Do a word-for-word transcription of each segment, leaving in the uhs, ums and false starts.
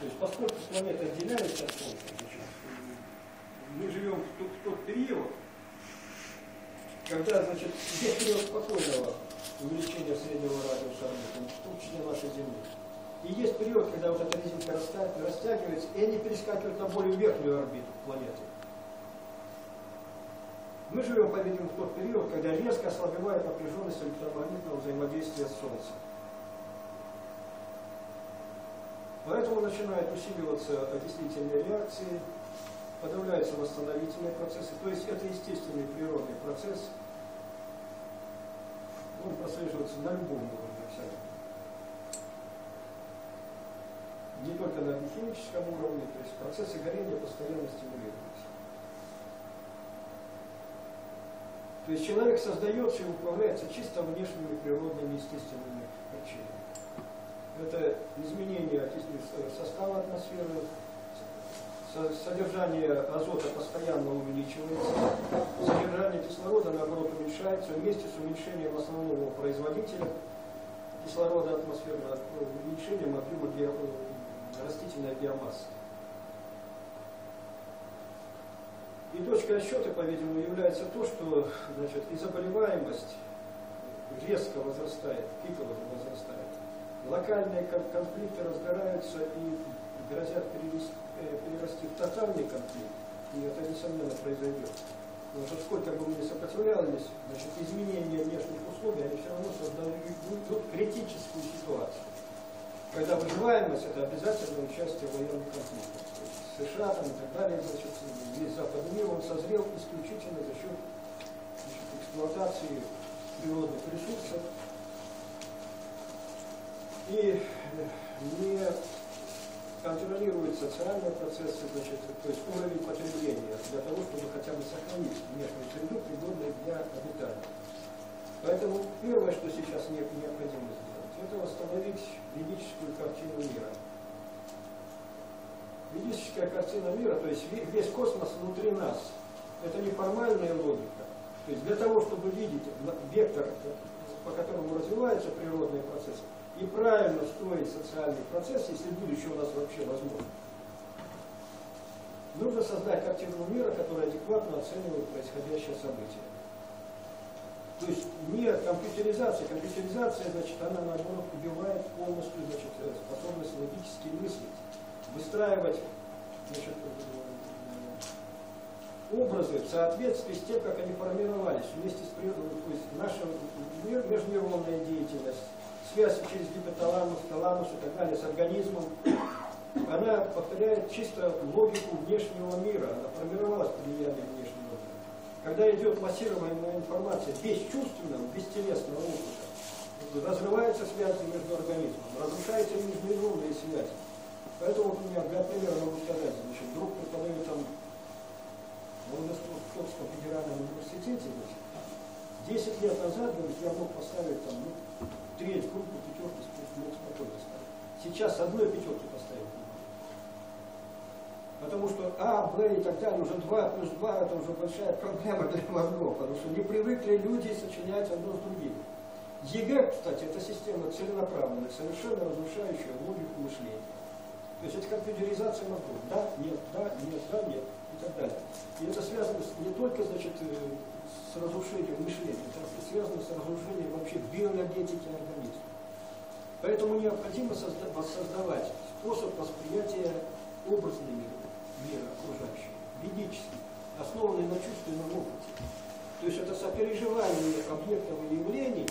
То есть поскольку планета отделяется от Солнца, мы живем в тот, в тот период, когда, значит, здесь период спокойного увеличения среднего радиуса орбиты, в том числе нашей Земли. И есть период, когда вот эта резинка растягивается, и они перескакивают на более верхнюю орбиту планеты. Мы живем, по-видимому, в тот период, когда резко ослабевает напряженность электромагнитного взаимодействия с Солнцем. Поэтому начинают усиливаться окислительные реакции, подавляются восстановительные процессы. То есть это естественный природный процесс. Он прослеживается на любом уровне абсолютно. Не только на химическом уровне, то есть процессы горения постоянно стимулируются. То есть человек создается и управляется чисто внешними природными естественными причинами. Это изменение состава атмосферы, содержание азота постоянно увеличивается, содержание кислорода, наоборот, уменьшается вместе с уменьшением основного производителя кислорода атмосферного, уменьшением объема био... растительной биомассы. И точкой отсчета, по-видимому, является то, что, значит, и заболеваемость резко возрастает, пиково возрастает. Локальные конфликты разгораются и грозят перерасти, перерасти в тотальный конфликт, и это, несомненно, произойдет. Потому что сколько бы мы ни сопротивлялись, значит, изменения внешних условий, они все равно создают критическую ситуацию. Когда выживаемость, это обязательно участие в военных конфликтах. США там, и так далее, значит, весь западный мир, он созрел исключительно за счет, значит, эксплуатации природных ресурсов и не контролируют социальные процессы, значит, то есть уровень потребления, для того, чтобы хотя бы сохранить внешнюю среду, пригодную для обитания. Поэтому первое, что сейчас необходимо сделать, это восстановить ведическую картину мира. Ведическая картина мира, то есть весь космос внутри нас, это не формальная логика. То есть для того, чтобы видеть вектор, по которому развиваются природные процессы, и правильно строить социальный процесс, если будущее у нас вообще возможно, нужно создать картину мира, которая адекватно оценивает происходящее событие. То есть не компьютеризация. Компьютеризация, значит, она наоборот убивает полностью, значит, способность логически мыслить, выстраивать, значит, образы в соответствии с тем, как они формировались вместе с природой. То есть наша межнейронная деятельность, связь через гипоталамус, таламус и так далее с организмом, она повторяет чисто логику внешнего мира, она формировалась под влиянием внешнего мира. Когда идет массированная информация бесчувственного, бестелесного опыта, разрываются связи между организмом, разрушаются межнейронные связи. Поэтому, например, для примера могу сказать, значит, вдруг преподаю там в Московском федеральном университете, значит, десять лет назад, говорит, я мог поставить там, ну, треть группы пятерки мог спокойно ставить. Сейчас одной пятерки поставить не могу. Потому что А, Б и так далее, уже два плюс два, это уже большая проблема для мозгов, потому что не привыкли люди сочинять одно с другим. ЕГЭ, кстати, это система целенаправленная, совершенно разрушающая логику мышления. То есть это компьютеризация мозгов. Да, нет, да, нет, да, нет и так далее. И это связано с, не только, значит, с разрушением мышления, это связано с разрушением вообще биоэнергетики организма. Поэтому необходимо созда воссоздавать способ восприятия образного мира, мира окружающего, ведический, основанный на чувственном опыте. То есть это сопереживание объектов и явлений,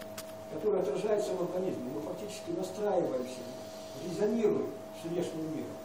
которое отражается в организме. Мы фактически настраиваемся, резонируем с внешним миром.